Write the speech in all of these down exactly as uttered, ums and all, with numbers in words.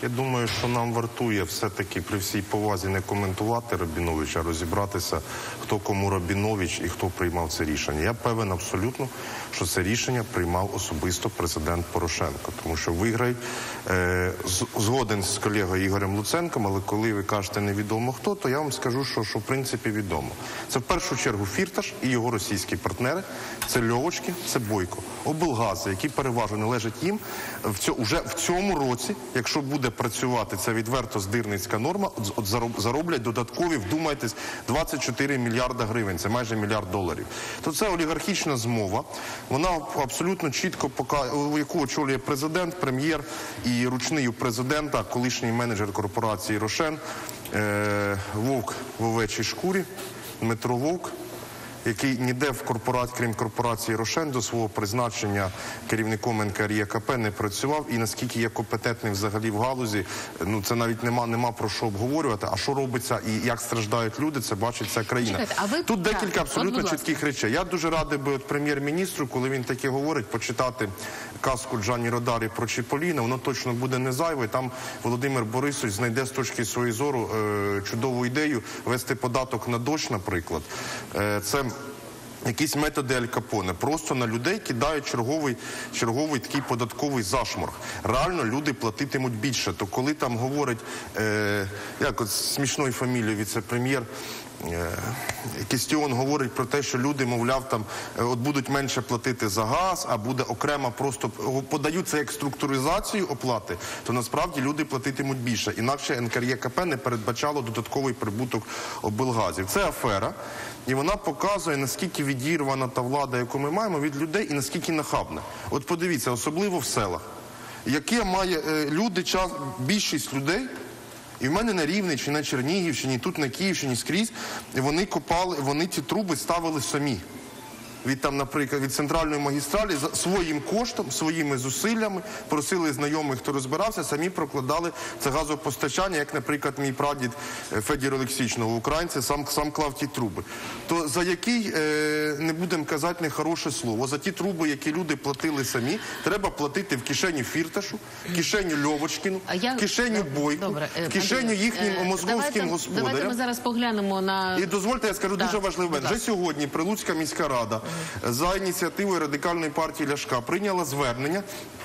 Я думаю, що нам вартує все-таки при всій повазі не коментувати Рабіновича, а розібратися, хто кому Рабінович і хто приймав це рішення. Я певен абсолютно, що це рішення приймав особисто президент Порошенко. Тому що виграють, е, згоден з колегою Ігорем Луценком, але коли ви кажете невідомо хто, то я вам скажу, що, що в принципі відомо. Це в першу чергу Фірташ і його російські партнери, це Льовочкін, це Бойко. Облгази, які переважно належать їм, в цьому, вже в цьому році, якщо буде працювати ця відверто здирницька норма, от зароблять додаткові, вдумайтесь, двадцять чотири мільярда гривень, це майже мільярд доларів. То це олігархічна змова, вона абсолютно чітко показує, яку очолює президент, прем'єр і ручний у президента, колишній менеджер корпорації «Рошен», е, Вовк в овечій шкурі, Дмитро Вовк, який ніде в корпорації, крім корпорації «Рошен», до свого призначення керівником ен ка ер є ка пе не працював, і наскільки є компетентний взагалі в галузі, ну це навіть нема, нема про що обговорювати, а що робиться і як страждають люди, це бачить ця країна. Чекайте, а ви... Тут декілька так, абсолютно от, чітких речей. Я дуже радий би от прем'єр-міністру, коли він таке говорить, почитати казку Джанні Родарі про Чіполіна, воно точно буде не зайве, там Володимир Борисович знайде з точки своєї зору е, чудову ідею вести податок на дощ, наприклад. Е, це якісь методи Аль Капоне. Просто на людей кидають черговий, черговий такий податковий зашморг. Реально люди платитимуть більше. То коли там говорить, е, як от смішною фамілією віце-прем'єр, Кістіон говорить про те, що люди, мовляв, там от будуть менше платити за газ, а буде окремо просто подають це як структуризацію оплати, то насправді люди платитимуть більше. Інакше ен ка ер є ка пе не передбачало додатковий прибуток облгазів. Це афера, і вона показує, наскільки відірвана та влада, яку ми маємо, від людей, і наскільки нахабна. От подивіться, особливо в селах. Яке має е, люди, час, більшість людей, і в мене на Рівненщині, на Чернігівщині, тут на Київщині скрізь, вони копали, вони ці труби ставили самі. Від там, наприклад, від центральної магістралі за своїм коштом, своїми зусиллями, просили знайомих, хто розбирався, самі прокладали це газопостачання, як, наприклад, мій прадід Федір Олексійович, новоукраїнці, сам, сам клав ті труби. То за який, е, не будемо казати нехороше слово, за ті труби, які люди платили самі, треба платити в кишеню Фірташу, в кишеню Льовочкіну, в кишеню Бойку, Добре. в кишеню їхнім е, московським давайте, господарям. Давайте ми зараз поглянемо на... І дозвольте, я скажу да. дуже важливий момент. Вже сьогодні Прилуцька міська рада за ініціативою Радикальної партії Ляшка прийняла звернення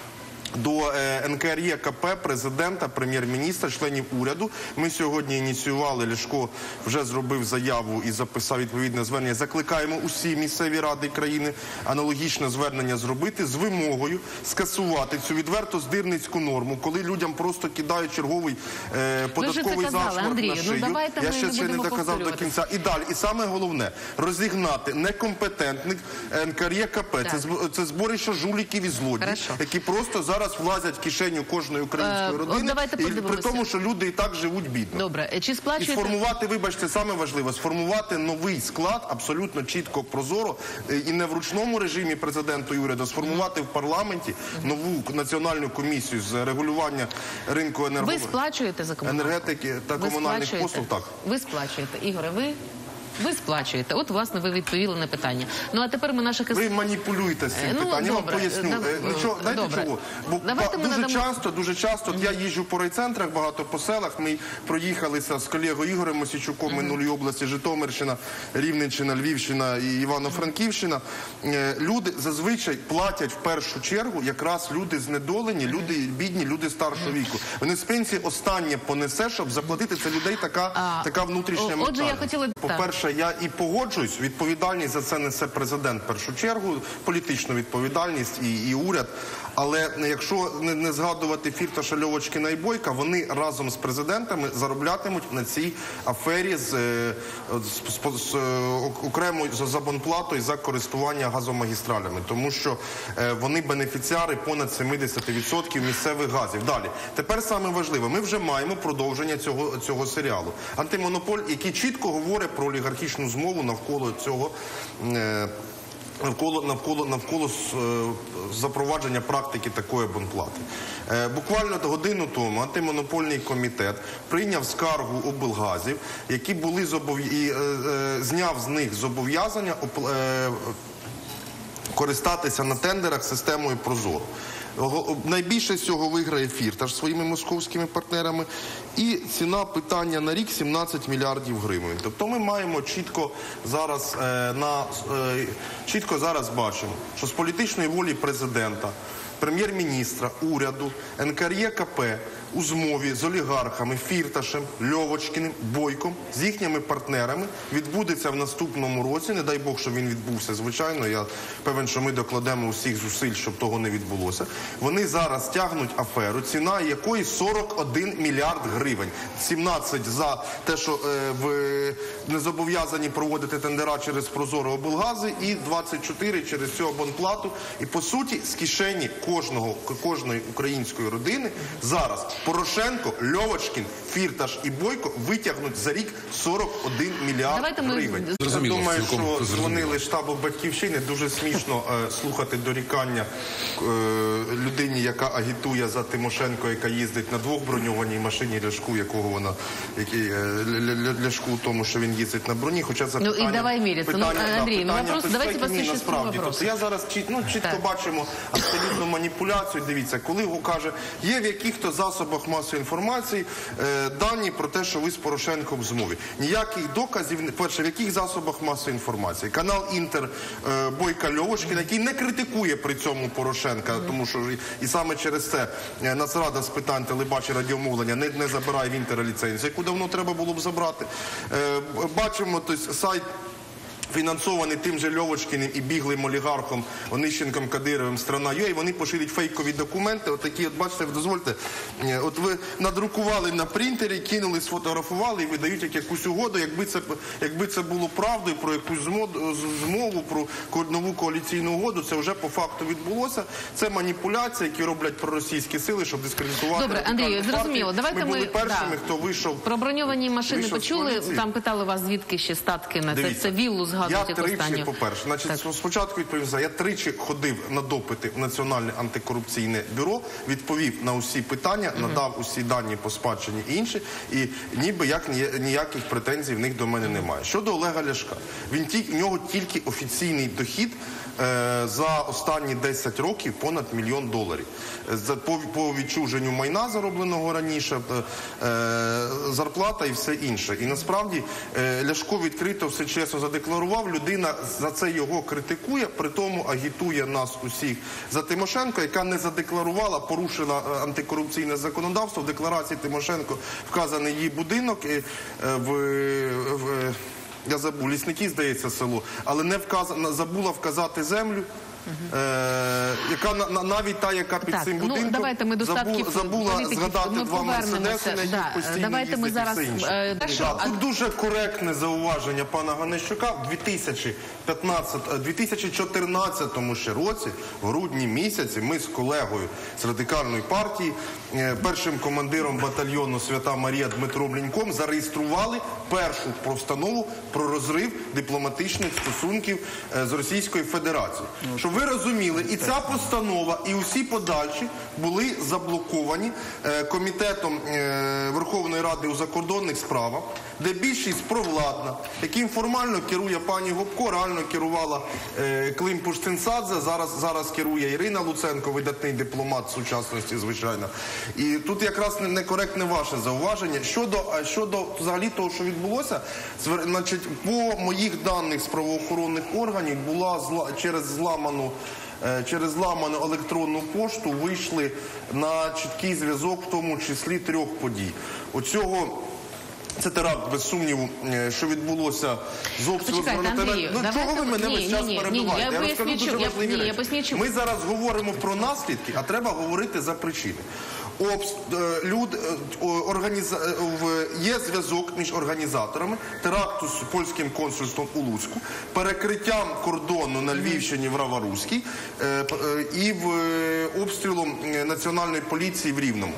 до ен ка ер є ка пе, президента, прем'єр-міністра, членів уряду. Ми сьогодні ініціювали, Ляшко вже зробив заяву і записав відповідне звернення. Закликаємо усі місцеві ради країни аналогічне звернення зробити з вимогою скасувати цю відверто здирницьку норму, коли людям просто кидають черговий е, податковий зашморг на шию. Ну, Я ще це не доказав до кінця. І далі, і саме головне, розігнати некомпетентних ен ка ер є ка пе. Це, це зборище жуліків і злодіїв, які просто зараз зараз влазять в кишеню кожної української родини, і при тому, що люди і так живуть бідно. Добре. Чи сплачуєте... І сформувати, вибачте, саме важливе, сформувати новий склад, абсолютно чітко, прозоро, і не в ручному режимі президенту і уряду, сформувати в парламенті нову національну комісію з регулювання ринку енерго... Ви сплачуєте за енергетики та ви комунальних послуг? Так. Ви сплачуєте. Ігоре, ви... Ви сплачуєте. От, власне, ви відповіли на питання. Ну, а тепер ми наших... Ви маніпулюєте з цим ну, питанням. Я вам поясню. Дав... Ну, чого, знаєте добре. чого? Бо Давайте дуже надамо... часто, дуже часто, mm-hmm. я їжджу по райцентрах, багато по селах, ми проїхалися з колегою Ігорем Мосійчуком, mm-hmm. минулій області, Житомирщина, Рівненщина, Львівщина і Івано-Франківщина. Люди зазвичай платять в першу чергу якраз люди знедолені, люди бідні, люди старшого віку. Вони з пенсії останнє понесе, щоб заплатити. Це людей така, а, така внутрішня мета. Отже, я хотіла... По-перше, я і погоджуюсь, відповідальність за це несе президент в першу чергу, політичну відповідальність і, і уряд. Але якщо не, не згадувати Фірташа, Льовочкіна і Бойка, вони разом з президентами зароблятимуть на цій афері з, з, з, з окремою з абонплатою за користування газомагістралями. Тому що е, вони бенефіціари понад сімдесят відсотків місцевих газів. Далі. Тепер саме важливе. Ми вже маємо продовження цього, цього серіалу. Антимонополь, який чітко говорить про олігархічну змову навколо цього е, Навколо, навколо, навколо е, запровадження практики такої абонплати. Е, буквально годину тому антимонопольний комітет прийняв скаргу облгазів, які були зобов... і, е, е, зняв з них зобов'язання е, користатися на тендерах системою Прозоро. Го- Найбільше з цього виграє Фірташ своїми московськими партнерами. І ціна питання на рік сімнадцять мільярдів гривень. Тобто ми маємо чітко зараз е, на е, чітко зараз бачимо, що з політичної волі президента, прем'єр-міністра, уряду, ен ка ер є ка пе у змові з олігархами Фірташем, Льовочкіним, Бойком, з їхніми партнерами відбудеться в наступному році. Не дай Бог, що він відбувся, звичайно. Я певен, що ми докладемо усіх зусиль, щоб того не відбулося. Вони зараз тягнуть аферу, ціна якої сорок один мільярд гривень. сімнадцять за те, що е, в, не зобов'язані проводити тендера через Прозоро облгази, і двадцять чотири через цю абонплату. І, по суті, з кишені кожного, кожної української родини зараз Порошенко, Льовочкін, Фірташ і Бойко витягнуть за рік сорок один мільярд Давайте ми- гривень. Зрозуміло, Я думаю, цілком що зрозуміло. дзвонили штабу Батьківщини. Дуже смішно е, слухати дорікання е, людині, яка агітує за Тимошенко, яка їздить на двох броньованій машині Ляшку, якого вона, який, е, Ля- Ля- Ляшку, тому що він їздить на броні. Хоча це Ну, і питання, давай міряться. Ну, питання, да, Андрій, ну, питання вопрос- давайте безпеки, ні, по-существу насправді. вопрос. Тобто я зараз чіт- ну, чітко Так. бачимо абсолютну маніпуляцію. Дивіться, коли його каже, є в яких-то засобах масової інформації е, дані про те, що ви з Порошенком в змові. Ніяких доказів, перше, в яких засобах масової інформації? Канал Інтер е, Бойка Льовочкіна, який не критикує при цьому Порошенка, тому що ж і, і саме через це е, Нацрада з питань телебачення радіомовлення не, не забирає в Інтера ліцензію, яку давно треба було б забрати. Е, бачимо, тобто, сайт фінансований тим же Льовочкіним і біглим олігархом Онищенком Кадировим «Страна.ua», вони поширюють фейкові документи, отакі, от бачите, дозвольте, е, от ви надрукували на принтері, кинули, сфотографували і видають як якусь угоду, якби це, якби це було правдою про якусь змо- змову, про ко- нову коаліційну угоду, це вже по факту відбулося. Це маніпуляції, які роблять проросійські сили, щоб дискредитувати Добре, радикальну Андрію, партію. зрозуміло. Давайте ми були ми- першими, да. хто вийшов. Про броньовані машини Вийшов з почули. коаліції. Там питали вас, звідки ще статки на це. Дивіться, Це віллу згадують Я як тричі, останню. по-перше, значить, Так. спочатку відповім за. Я тричі ходив на допити в Національне антикорупційне бюро, відповів на усі питання, надав усі дані по спадщині і інші, і ніби як ні- ніяких претензій в них до мене немає. Щодо Олега Ляшка, він ті, в нього тільки офіційний дохід е, за останні десять років понад мільйон доларів. Е, За, по, по відчуженню майна, заробленого раніше, е, е, зарплата і все інше. І насправді е, Ляшко відкрито все чесно задекларував. Людина за це його критикує, при тому агітує нас усіх за Тимошенко, яка не задекларувала, порушила е, антикорупційне законодавство. В декларації Тимошенко вказаний її будинок е, е, в, в я забув, Лісники, здається, село, але не вказана, забула вказати землю. Е, яка на, на- навіть та, яка під Так, цим ну, будинком, давайте ми до статків забула, забула політиків, згадати ми два повернемося. мерседеси, на яких Да, постійно давайте ми їздить і зараз, все інше. е, те, що- Да, а- тут дуже коректне зауваження пана Ганищука. В дві тисячі п'ятнадцятому, дві тисячі чотирнадцятому ще році, в грудні місяці, ми з колегою з Радикальної партії, е, першим командиром батальйону Свята Марія Дмитром Ліньком зареєстрували першу постанову про розрив дипломатичних стосунків е, з Російською Федерацією. Щоб ви розуміли, і ця постанова, і усі подальші були заблоковані е, Комітетом е, Верховної Ради у закордонних справах, де більшість провладна, яким формально керує пані Гопко, реально керувала е, Клим Пуштинцадзе, зараз, зараз керує Ірина Луценко, видатний дипломат сучасності, звичайно. І тут якраз не- некоректне ваше зауваження. Щодо, а щодо взагалі того, що відбулося, звер- значить, по моїх даних з правоохоронних органів була зла, через зламану Е, через зламану електронну пошту вийшли на чіткий зв'язок, в тому числі трьох подій. Оцього це теракт, без сумніву, е, що відбулося з обстрілу. Почекайте, Андрію, Ну, давайте чого ви ми- мене ні, весь час ні, ні, перебиваєте? ні, я розкажу поясню, дуже я- важливі ні, я речі. поясню, чому. Ми зараз говоримо про наслідки, а треба говорити за причини. Обс... е, Люд... е, о, організа... е, в- Є зв'язок між організаторами теракту з польським консульством у Луцьку, перекриттям кордону на Львівщині в Раваруській е, п- е, і в е, обстрілом е, національної поліції в Рівному.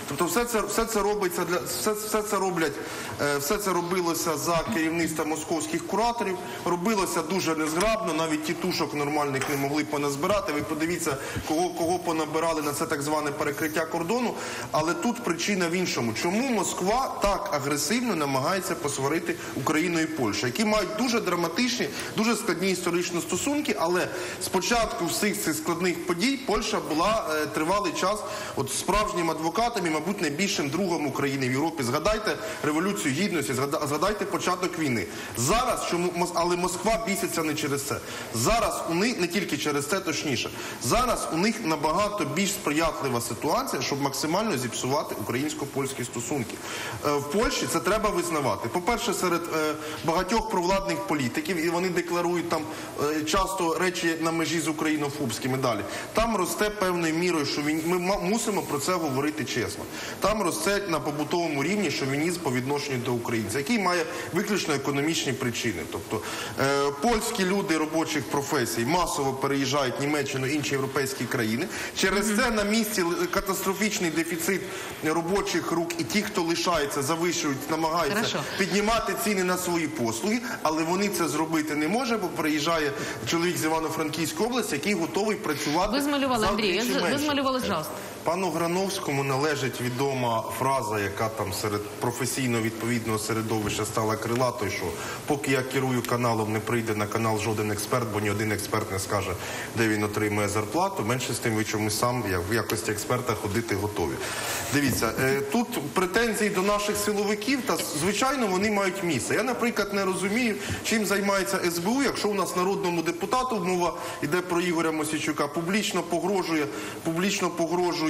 Тобто все це, все це робиться для все, все це роблять, е, все це робилося за керівництва московських кураторів, робилося дуже незграбно, навіть тітушок нормальних не могли поназбирати. Ви подивіться, кого, кого понабирали на це так зване перекриття кордону. Але тут причина в іншому. Чому Москва так агресивно намагається посварити Україну і Польщу, які мають дуже драматичні, дуже складні історичні стосунки, але спочатку всіх цих складних подій Польща була е, тривалий час от справжнім адвокатом і, мабуть, найбільшим другом України в Європі. Згадайте Революцію Гідності, згадайте початок війни. Зараз, чому, але Москва біситься не через це. Зараз у них, не тільки через це, точніше, зараз у них набагато більш сприятлива ситуація, щоб максимально зіпсувати українсько-польські стосунки. Е, в Польщі це треба визнавати. По-перше, серед е, багатьох провладних політиків, і вони декларують там е, часто речі на межі з українофобськими далі. Там росте певною мірою, що він, ми мусимо про це говорити чесно. Там росте на побутовому рівні шовінізм по відношенню до українця, який має виключно економічні причини. Тобто е, польські люди робочих професій масово переїжджають в Німеччину, інші європейські країни. Через це на місці катастрофічний дефіцит робочих рук, і ті, хто лишається, завищують, намагаються Хорошо. піднімати ціни на свої послуги, але вони це зробити не можуть, бо приїжджає чоловік з Івано-Франківської області, який готовий працювати. Ви змалювали, за Андрій, вдвічі ви менше. змалювали, пожалуйста. Пану Грановському належить відома фраза, яка там серед професійно відповідного середовища стала крилатою, що поки я керую каналом, не прийде на канал жоден експерт, бо ні один експерт не скаже, де він отримує зарплату. Менше з тим, ви чомусь сам в якості експерта ходити готові. Дивіться, тут претензії до наших силовиків, та звичайно вони мають місце. Я, наприклад, не розумію, чим займається ес бе у, якщо у нас народному депутату, мова йде про Ігоря Мосійчука, публічно погрожує, публічно погрожує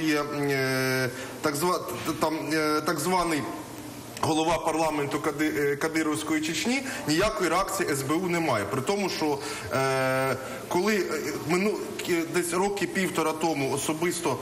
е, так, зва, там, е, так званий голова парламенту Кади, Кадировської Чечні, ніякої реакції ес бе у немає. При тому, що е, коли е, мину, десь роки півтора тому особисто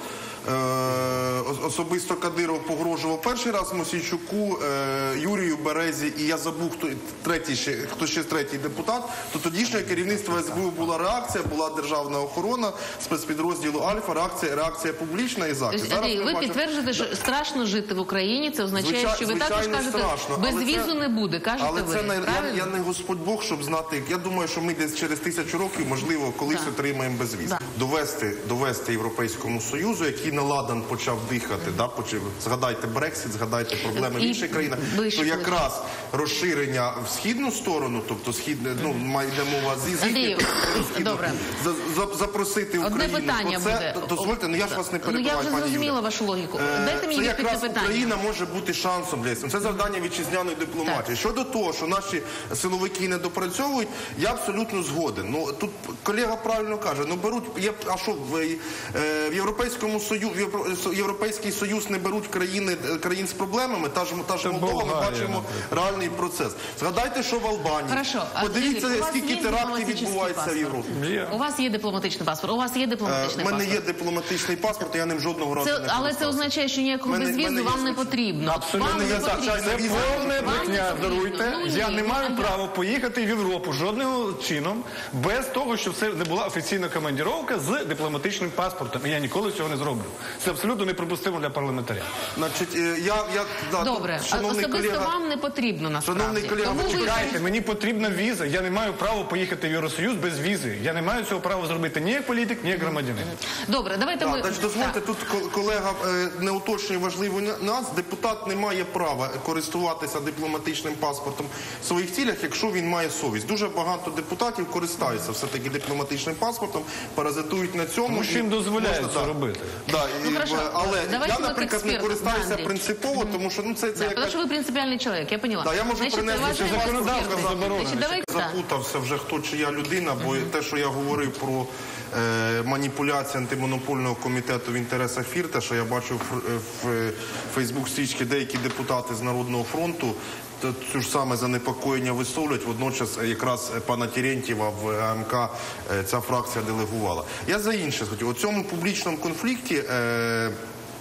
Е, особисто Кадиров погрожував перший раз Мосійчуку, е, Юрію Березі, і я забув, хто третій ще, хто ще третій депутат, то тодішнє керівництво ес бе у була реакція, була державна охорона, спецпідрозділу Альфа, реакція, реакція публічна і захист. Тобто, Андрій, ви бачимо... підтверджуєте, що страшно жити в Україні, це означає, Звичай, що ви також кажете, страшно, без візу це, не буде, кажете але ви, це не, правильно? я, я не Господь Бог, щоб знати, я думаю, що ми десь через тисячу років, можливо, колись да. отримаємо безвіз. Да. Довести, довести Європейському Союзу, який наладан почав дихати, да, почав, згадайте Брексит, згадайте проблеми в І інших країнах, ближче, то якраз розширення в східну сторону, тобто східне, ну, має йде мова з Андрію, добре. за, за, запросити Одне Україну. питання Оце, буде. Дозвольте, ну я ж вас не Ну, перебиваю, я вже пані зрозуміла Юля. вашу логіку. Е, Дайте мені це відповідь на якраз питання. Україна може бути шансом для ісламу. Це завдання вітчизняної дипломатії. Так. Щодо того, що наші силовики не допрацьовують, я абсолютно згоден. Ну тут колега правильно каже, ну беруть, є, а що в, е, в Європейському Союзі, Європейський Союз не беруть країни, країн з проблемами, та ж, та ж Молдова, ми бачимо реальний процес. Згадайте, що в Албанії. Хорошо. А Подивіться, скажіть, у вас скільки є терактів дипломатичний відбувається в паспорт? Європі. У вас є дипломатичний паспорт, у вас є У дипломатичний мене паспорт. є дипломатичний паспорт, я ним жодного разу Це, не але це користався. означає, що ніякого Мене- безвізу мене є вам не звичайно. потрібно. Абсолютно Вам не не так. потрібно. Це повне Вам не брехня, потрібно. даруйте. Ну, Я ні, не ну, маю а як? права поїхати в Європу жодним чином, без того, щоб це не була офіційна командіровка з дипломатичним паспортом. І я ніколи цього не зроблю. Це абсолютно неприпустимо для парламентаря. Значить, е, я, я, да, Добре, тут, а шановний особисто колега, вам не потрібно насправді. Шановний колега, Тому ви Чекайте, мені потрібна віза. Я не маю права поїхати в Євросоюз без візи. Я не маю цього права зробити ні як політик, ні як громадянин. Добре, давайте Так, ми... значить, дозвольте, Так. тут ко- колега е, не уточнює важливу нас. Депутат не має права користуватися дипломатичним паспортом в своїх цілях, якщо він має совість. Дуже багато депутатів користаються все-таки дипломатичним паспортом, паразитують на цьому. Тому що їм і дозволяють можна, це так. робити. Да, і, Ну, хорошо. але Давайте я, вот наприклад, не экспертом. користаюся Да, Андрій. принципово, тому що ну, це, це Да, потому якась... что вы принципиальный человек, я поняла. Да, я можу Значит, принести уважаемый ще законодавство эксперты, заборонено. Значит, давайте... да. Запутався вже хто чия людина, бо те, що я говорив про е, маніпуляції антимонопольного комітету в інтересах Фірта, що я бачив в, в Фейсбук-стрічці деякі депутати з Народного фронту, то цю ж саме занепокоєння висловлюють. Водночас якраз пана Терентьєва в А М К е, ця фракція делегувала. Я за інше хотів. У цьому публічному конфлікті е,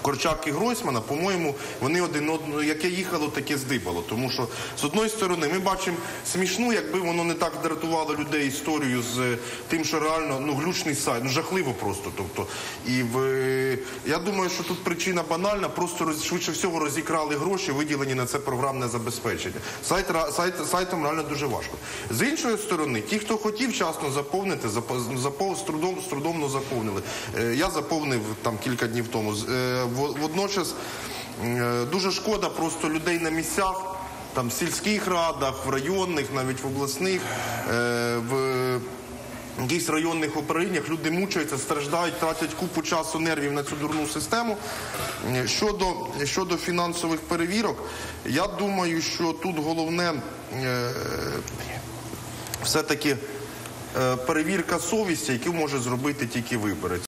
Корчак і Гройсмана, по-моєму, вони один одного, яке їхало, таке здибало. Тому що, з одної сторони, ми бачимо смішну, якби воно не так дратувало людей історію з тим, що реально, ну, глючний сайт, ну, жахливо просто. Тобто, і в, я думаю, що тут причина банальна, просто роз, швидше всього розікрали гроші, виділені на це програмне забезпечення. Сайт, сайт, сайтом реально дуже важко. З іншої сторони, ті, хто хотів вчасно заповнити, запов, запов, з трудом, з трудом заповнили. Е, я заповнив там кілька днів тому. Е, Водночас дуже шкода просто людей на місцях, там в сільських радах, в районних, навіть в обласних, в якихось районних управліннях люди мучаються, страждають, тратять купу часу, нервів на цю дурну систему. Щодо, щодо фінансових перевірок, я думаю, що тут головне все-таки перевірка совісті, яку може зробити тільки виборець.